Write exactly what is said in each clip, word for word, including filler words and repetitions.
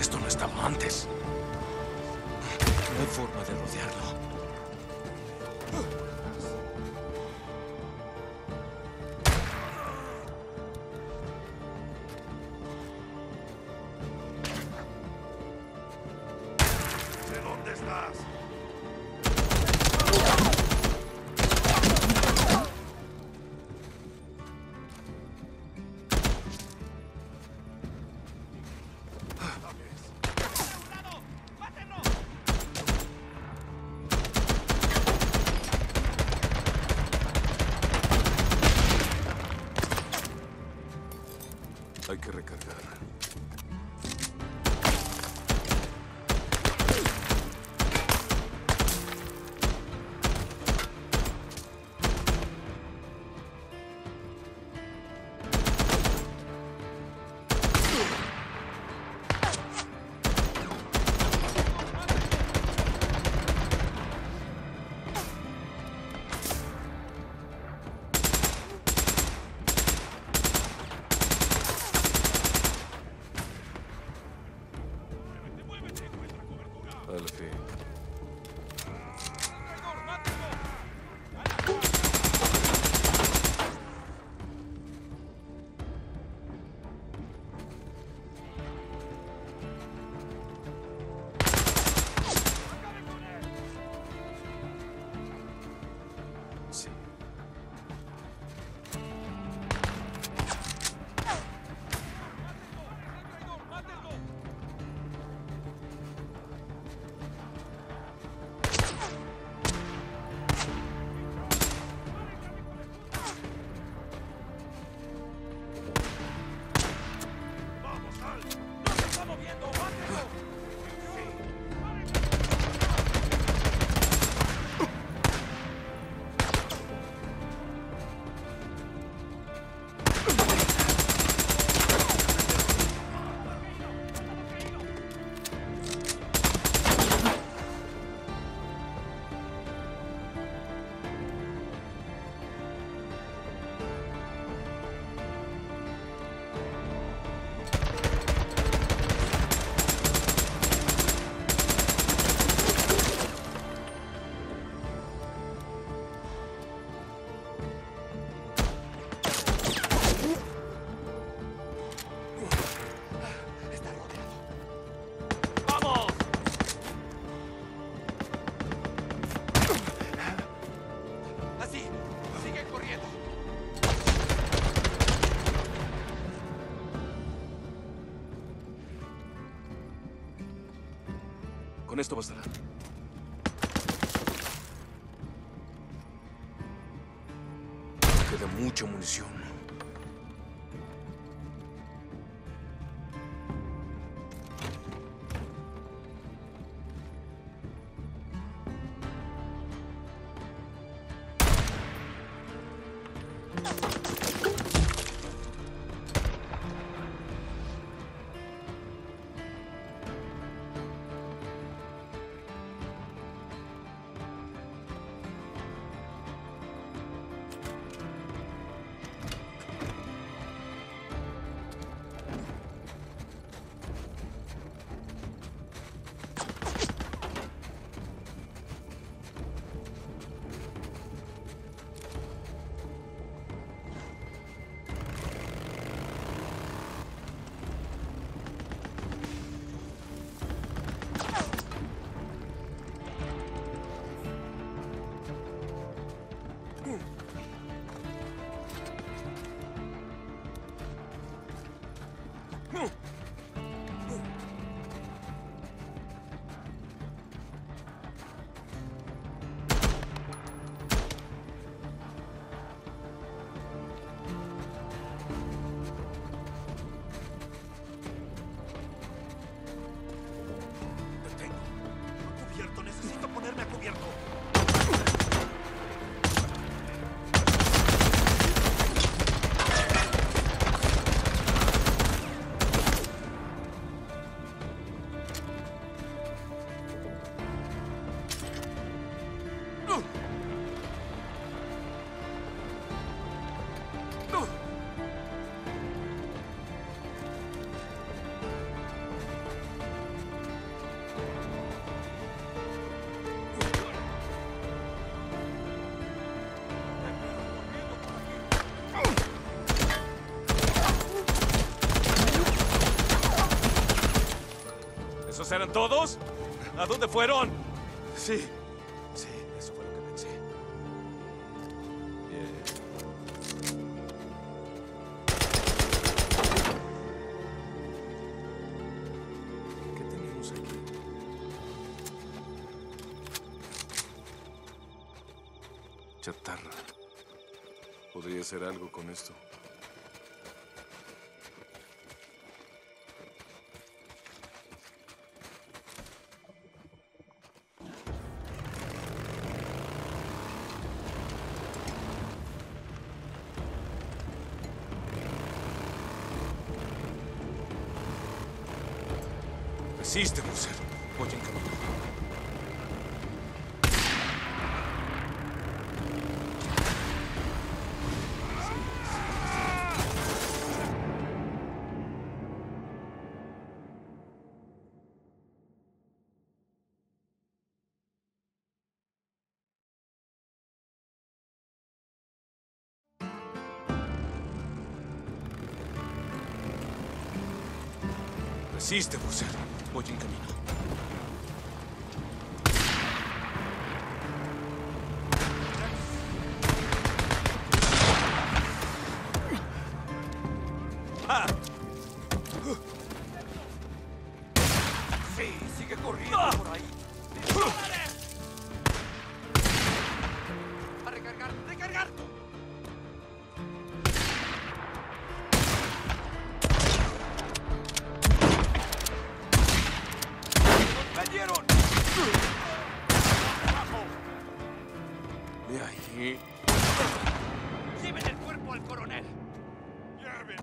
Esto no estaba antes. No hay forma de rodearlo. ¿De dónde estás? Hay que recargar. Al fin. Sí. ¡Vamos, Al! ¡No se está moviendo! ¡Mátelo! Está rodeado. ¡Vamos! Así. Sigue corriendo. Con esto bastará. Queda mucha munición. ¿Todos? ¿A dónde fueron? Sí. Sí, eso fue lo que pensé. Bien. ¿Qué tenemos aquí? Chatarra. Podría hacer algo con esto. Resiste, Boozer. Voy en camino. Resiste, Boozer. Voy en camino. ¡Ah! Sí, sigue corriendo por ahí. ¡A recargar! ¡Recargar! ¡Me dieron! De ahí. ¡Lleven el cuerpo al coronel! ¡Lleven!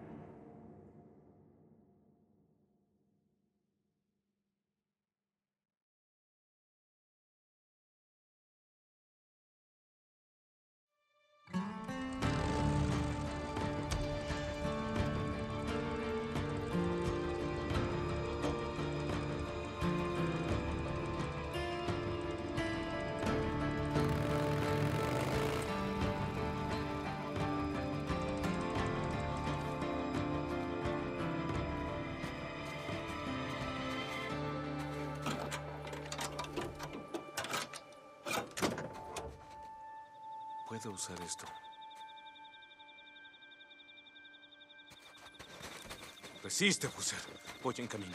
Puedo usar esto. Resiste, Boozer. Voy en camino.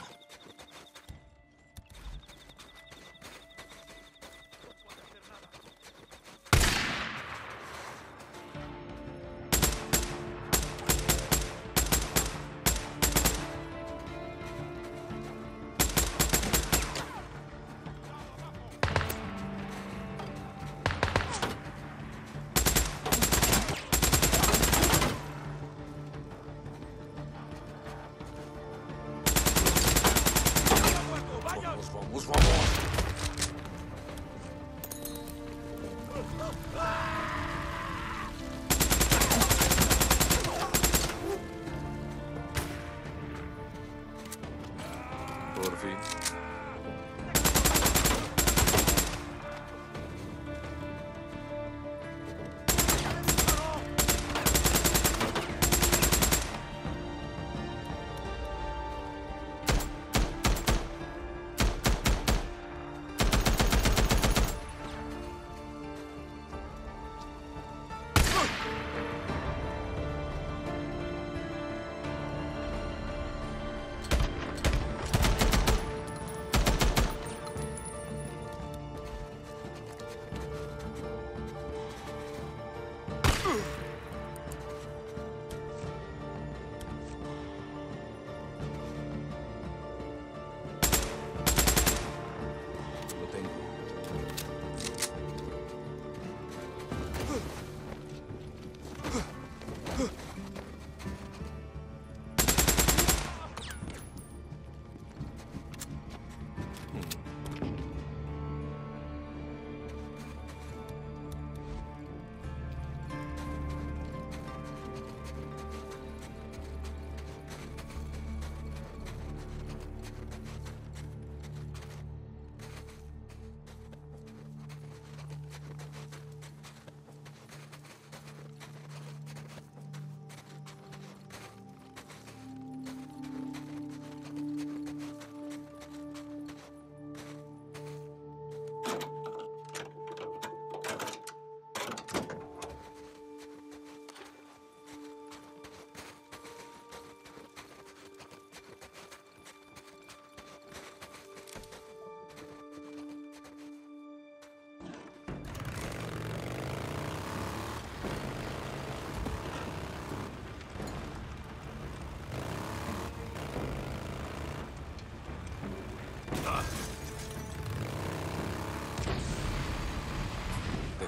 Vamos, vamos, vamos. Por fin.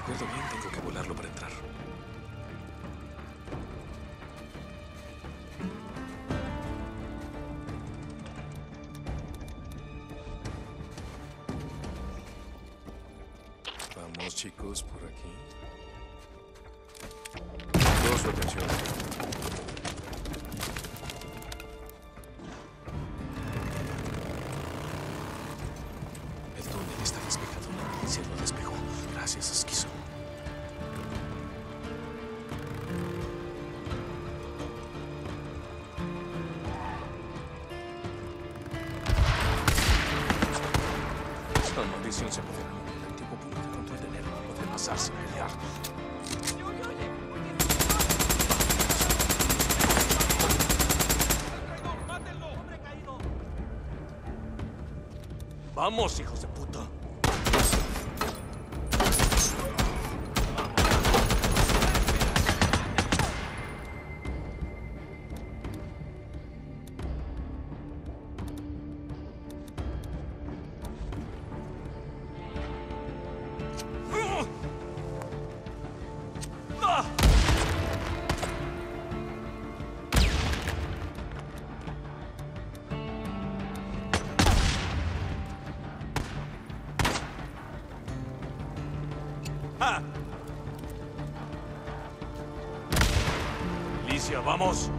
recuerdo bien, tengo que volarlo para entrar. Vamos, chicos, por aquí. Toda su atención. El túnel está despejado. La milicia lo despejó. Gracias, Esquizo. La maldición se apoderó. El antiguo punto de control de Nero no podrá pasar sin pelear. ¡Vamos, hijos de puta! ¡Ah! Alicia, vamos.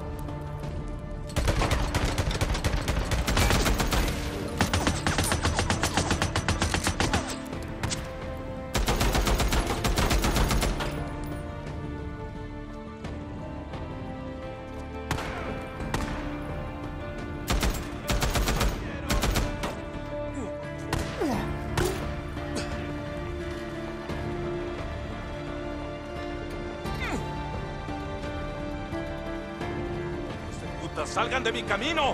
¡Salgan de mi camino!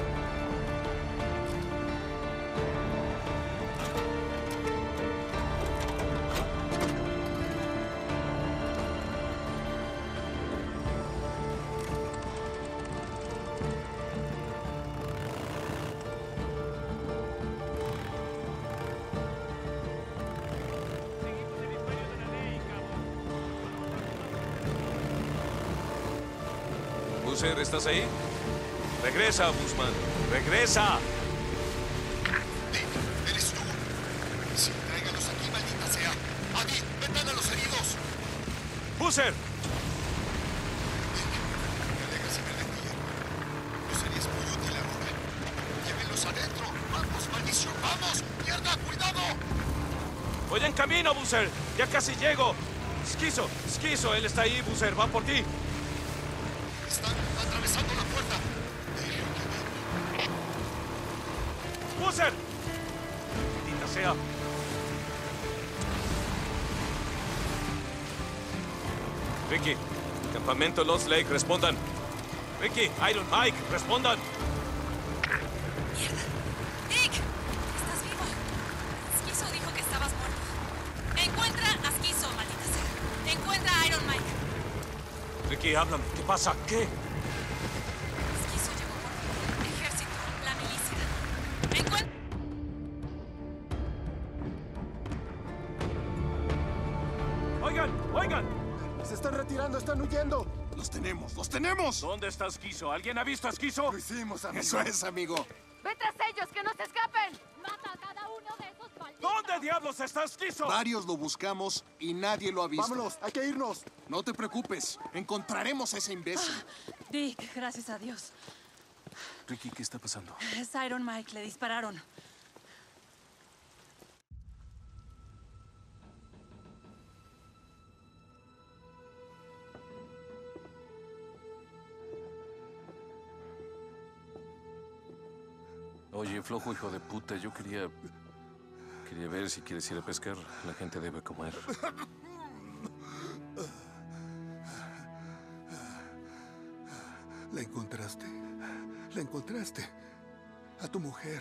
Boozer, ¿estás ahí? Regresa, Busman. ¡Regresa! Dick, eres tú. Sí, tráigalos aquí, maldita sea. Abby, metan a los heridos. ¡Boozer! Dick, me alegra saber de ti. No serías muy útil ahora. Llévenlos adentro. ¡Vamos, maldición! ¡Vamos! ¡Mierda, cuidado! Voy en camino, Boozer. Ya casi llego. Esquizo, Esquizo, él está ahí, Boozer. Va por ti. Están atravesando la puerta. ¡Boozer! ¡Maldita sea! Ricky, campamento Lost Lake, respondan. Ricky, Iron Mike, respondan. ¡Mierda! ¡Dick! ¿Estás vivo? Esquizo dijo que estabas muerto. Encuentra a Esquizo, maldita sea. Encuentra a Iron Mike. Ricky, háblame. ¿Qué pasa? ¿Qué? Esquizo llegó por el ejército, la milicia. Encuentra... ¡Oigan! ¡Oigan! ¡Se están retirando! ¡Están huyendo! ¡Los tenemos! ¡Los tenemos! ¿Dónde está Esquizo? ¿Alguien ha visto a Esquizo? Lo hicimos, amigo. Eso es, amigo. ¡Ve tras ellos, que no se escapen! ¡Mata a cada uno de esos malditos! ¿Dónde diablos está Esquizo? Varios lo buscamos y nadie lo ha visto. ¡Vámonos! ¡Hay que irnos! No te preocupes. Encontraremos a ese imbécil. Dick, gracias a Dios. Ricky, ¿qué está pasando? Es Iron Mike, le dispararon. Oye, flojo hijo de puta, yo quería... Quería ver si quieres ir a pescar. La gente debe comer. La encontraste. La encontraste. A tu mujer.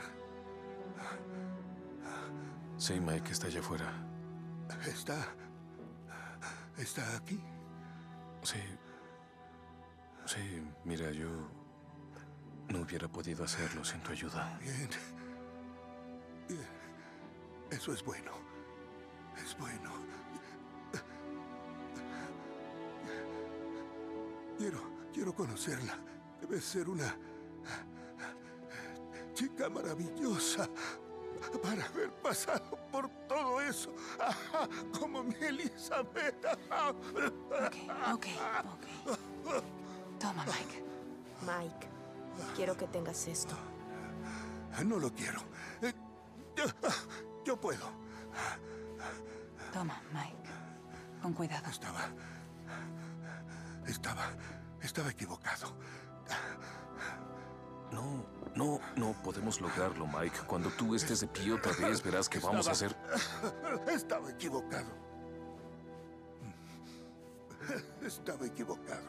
Sí, Mike está allá afuera. Está... ¿Está aquí? Sí. Sí, mira, yo... no hubiera podido hacerlo sin tu ayuda. Bien. Bien. Eso es bueno. Es bueno. Quiero, quiero conocerla. Debe ser una chica maravillosa para haber pasado por todo eso. Ajá, como mi Elizabeth. Ok, ok, ok. Toma, Mike. Mike, quiero que tengas esto. No lo quiero. Eh, Yo, yo puedo. Toma, Mike. Con cuidado. Estaba... Estaba... Estaba equivocado. No, no, no podemos lograrlo, Mike. Cuando tú estés de pie otra vez, verás que vamos a hacer... Estaba equivocado. Estaba equivocado.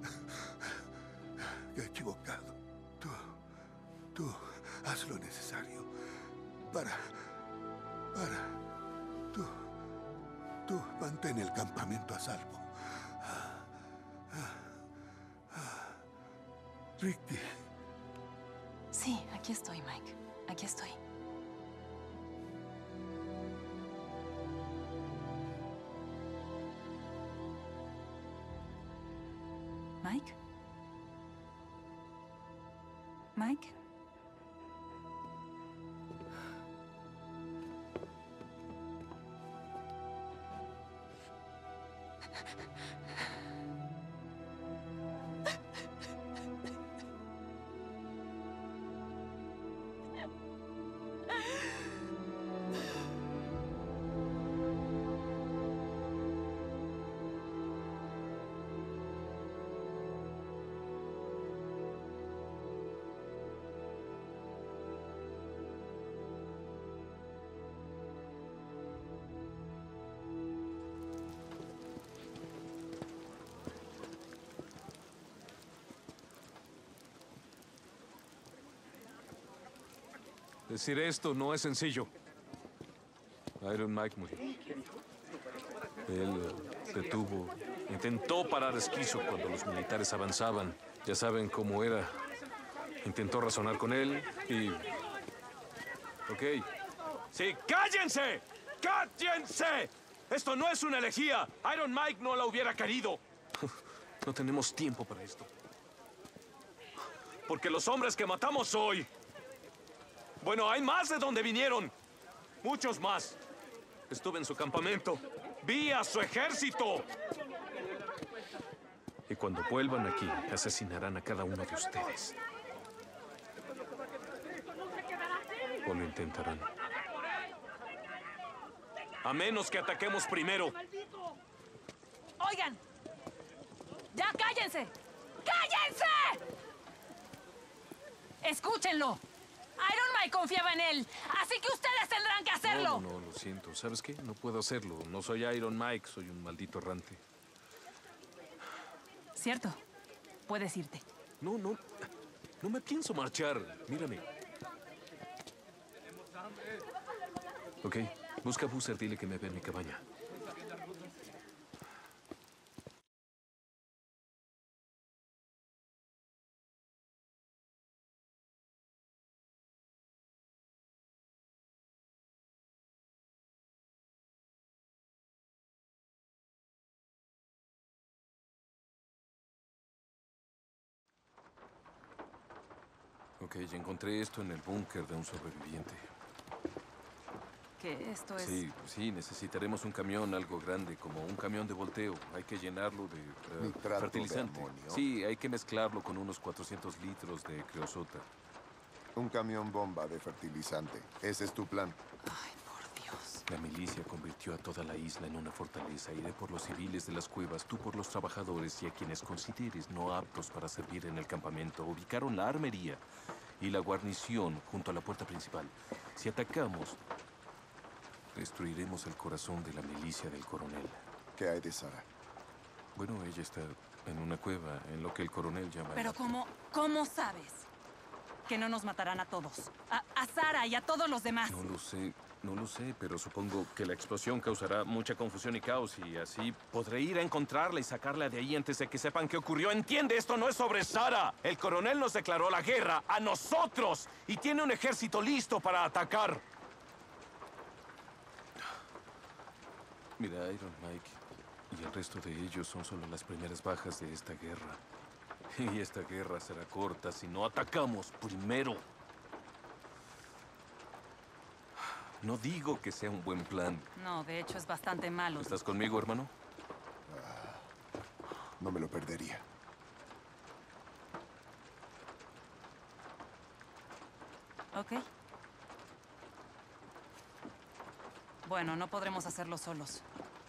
Equivocado. Tú... Tú haz lo necesario para... Para... Tú... Tú mantén el campamento a salvo. Ricky. Sí, aquí estoy, Mike. Aquí estoy. Mike? Mike? Decir esto no es sencillo. Iron Mike murió. Él eh, detuvo, intentó parar a Esquizo cuando los militares avanzaban. Ya saben cómo era. Intentó razonar con él y... Ok. ¡Sí, cállense! ¡Cállense! Esto no es una elegía. Iron Mike no la hubiera querido. No tenemos tiempo para esto. Porque los hombres que matamos hoy... Bueno, hay más de donde vinieron. Muchos más. Estuve en su campamento. Vi a su ejército. Y cuando vuelvan aquí, asesinarán a cada uno de ustedes. O lo intentarán. A menos que ataquemos primero. Oigan. ¡Ya cállense! ¡Cállense! Escúchenlo. Iron Mike confiaba en él, así que ustedes tendrán que hacerlo. No, no, no, lo siento. ¿Sabes qué? No puedo hacerlo. No soy Iron Mike, soy un maldito errante. Cierto. Puedes irte. No, no. No me pienso marchar. Mírame. Ok, busca a Boozer, dile que me vea en mi cabaña. Ok, ya encontré esto en el búnker de un sobreviviente. ¿Qué esto es? Sí, sí, necesitaremos un camión algo grande, como un camión de volteo. Hay que llenarlo de uh, Nitrato fertilizante. de amonio. Sí, hay que mezclarlo con unos cuatrocientos litros de creosota. Un camión bomba de fertilizante. Ese es tu plan. Ay, por Dios. La milicia convirtió a toda la isla en una fortaleza. Iré por los civiles de las cuevas, tú por los trabajadores y a quienes consideres no aptos para servir en el campamento. Ubicaron la armería y la guarnición junto a la puerta principal. Si atacamos, destruiremos el corazón de la milicia del coronel. ¿Qué hay de Sara? Bueno, ella está en una cueva, en lo que el coronel llama... Pero ¿cómo, cómo sabes que no nos matarán a todos? A, a Sara y a todos los demás. No lo sé, no lo sé, pero supongo que la explosión causará mucha confusión y caos y así podré ir a encontrarla y sacarla de ahí antes de que sepan qué ocurrió. ¡Entiende! Esto no es sobre Sara. El coronel nos declaró la guerra a nosotros y tiene un ejército listo para atacar. Mira, Iron Mike y el resto de ellos son solo las primeras bajas de esta guerra. Y esta guerra será corta si no atacamos primero. No digo que sea un buen plan. No, de hecho es bastante malo. ¿Estás conmigo, hermano? No me lo perdería. Ok. Bueno, no podremos hacerlo solos.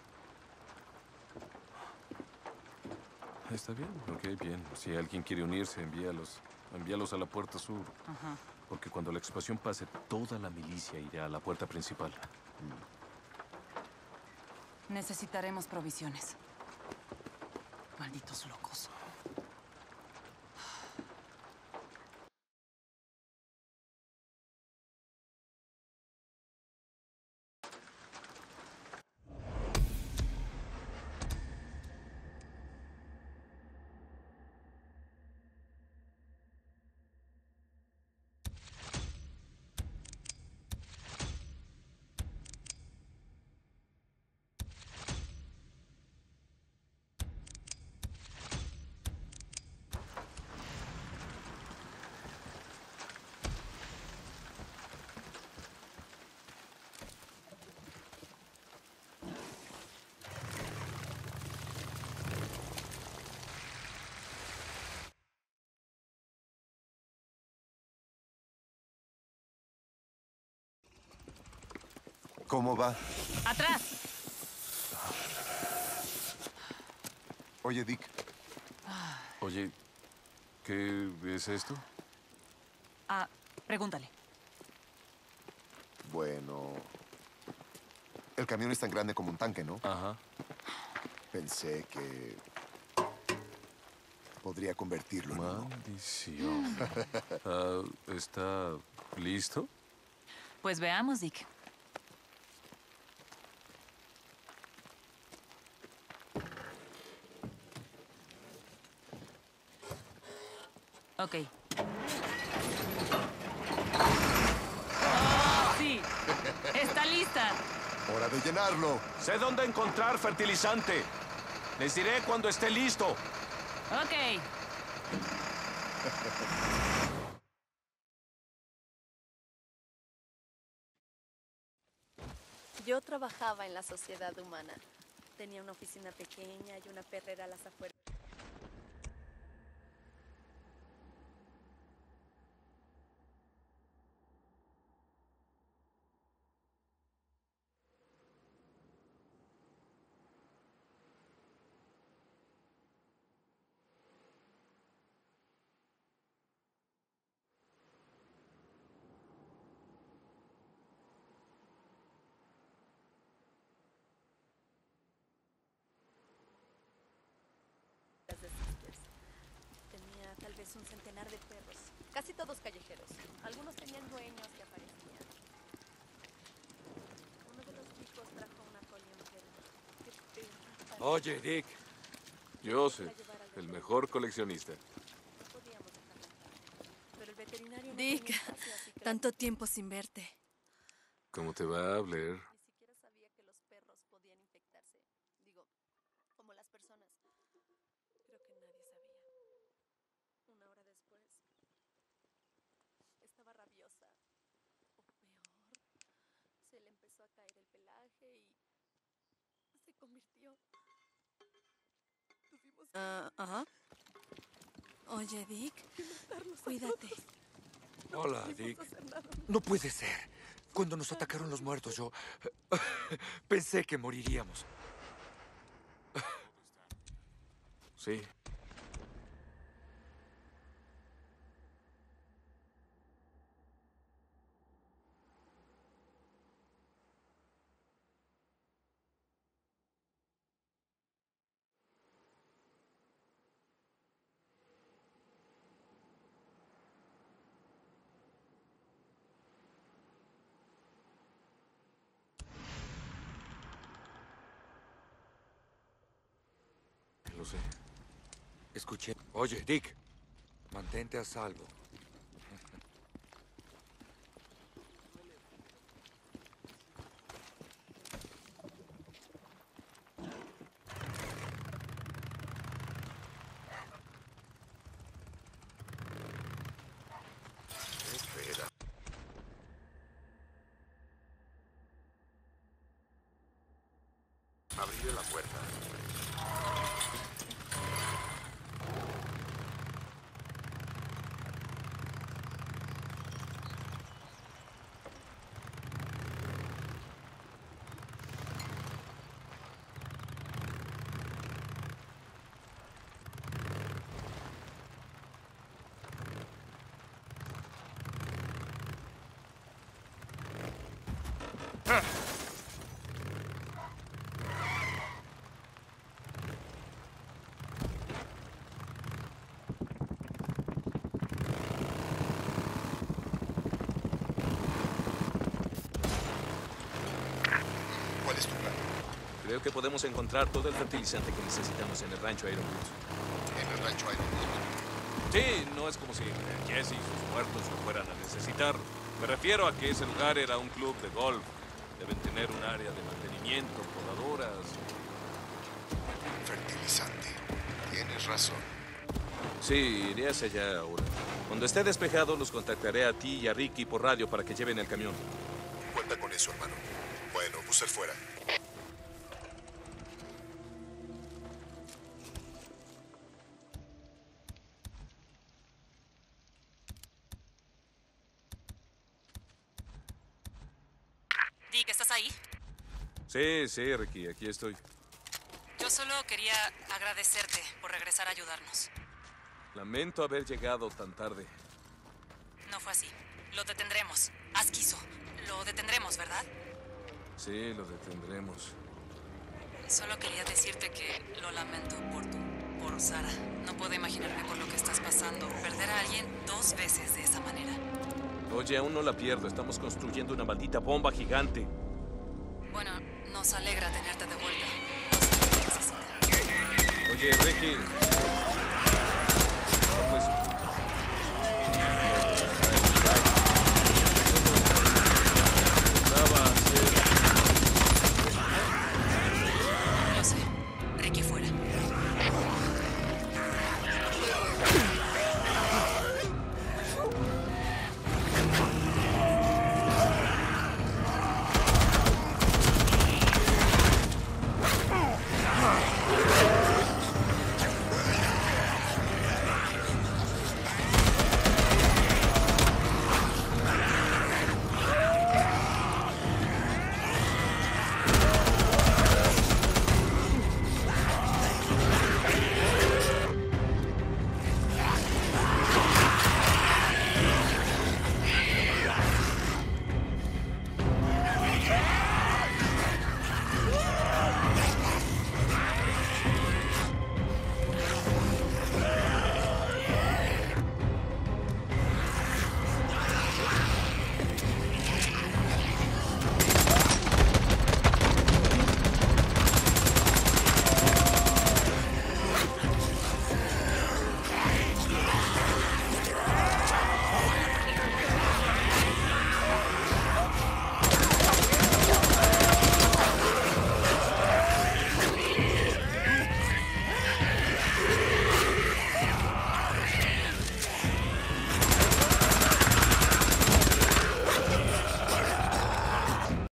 Está bien, ok, bien. Si alguien quiere unirse, envíalos. Envíalos a la puerta sur. Ajá. Porque cuando la explosión pase, toda la milicia irá a la puerta principal. Necesitaremos provisiones. Malditos locos. ¿Cómo va? ¡Atrás! Oye, Dick, Oye, ¿qué es esto? Ah, pregúntale. bueno... El camión es tan grande como un tanque, ¿no? Ajá. Pensé que... podría convertirlo en uno. Maldición. Ah, ¿está listo? Pues veamos, Dick. Ok. ¡Oh, sí! ¡Está lista! ¡Hora de llenarlo! Sé dónde encontrar fertilizante. Les diré cuando esté listo. Ok. Yo trabajaba en la sociedad humana. Tenía una oficina pequeña y una perrera a las afueras. de Sisters. Tenía tal vez un centenar de perros, casi todos callejeros. Algunos tenían dueños que aparecían. Uno de los chicos trajo una collie enferma. Qué pena. Oye, Dick. Joseph, el mejor coleccionista. Podíamos dejarla entrar. Pero el veterinario no Dick, tenía espacio, así que la- tanto tiempo sin verte. ¿Cómo te va, Blair? Ni siquiera sabía que los perros podían infectarse. Digo, como las personas. Creo que nadie sabía. Una hora después, estaba rabiosa. O peor, se le empezó a caer el pelaje y se convirtió. Tuvimos que Ah, ajá. Oye, Dick, cuídate. Hola, Dick. No puede ser. Cuando nos atacaron los muertos, yo pensé que moriríamos. Sí. Lo sé. Escuché. Oye, Dick. Mantente a salvo. Abriré la puerta. ¿Cuál es tu plan? Creo que podemos encontrar todo el fertilizante que necesitamos en el rancho Ironwood. En el rancho Ironwood. Sí, no es como si Jesse y sus muertos lo fueran a necesitar. Me refiero a que ese lugar era un club de golf. Deben tener un área de mantenimiento, podadoras. Fertilizante. Tienes razón. Sí, iré hacia allá ahora. Cuando esté despejado, los contactaré a ti y a Ricky por radio para que lleven el camión. Cuenta con eso, hermano. Bueno, Boozer fuera. Dick, ¿estás ahí? Sí, sí, Ricky, aquí estoy. Yo solo quería agradecerte por regresar a ayudarnos. Lamento haber llegado tan tarde. No fue así. Lo detendremos. Haz quiso. Lo detendremos, ¿verdad? Sí, lo detendremos. Solo quería decirte que lo lamento por tu... por Sara. No puedo imaginarme por lo que estás pasando. Perder a alguien dos veces de esa manera. Oye, aún no la pierdo. Estamos construyendo una maldita bomba gigante. Bueno, nos alegra tenerte de vuelta. Nos necesita. Oye, Ricky,